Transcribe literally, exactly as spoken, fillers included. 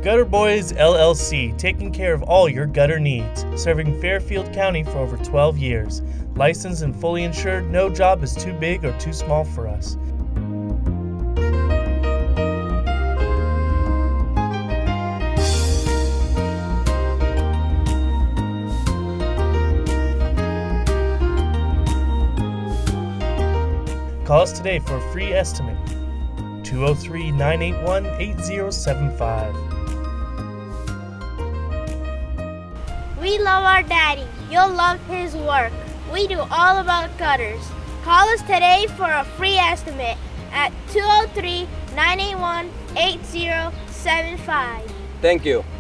Gutter Boys L L C, taking care of all your gutter needs, serving Fairfield County for over twelve years. Licensed and fully insured, no job is too big or too small for us. Call us today for a free estimate. two oh three, nine eight one, eight oh seven five. We love our daddy. You'll love his work. We do all about gutters. Call us today for a free estimate at two oh three, nine eight one, eight oh seven five. Thank you.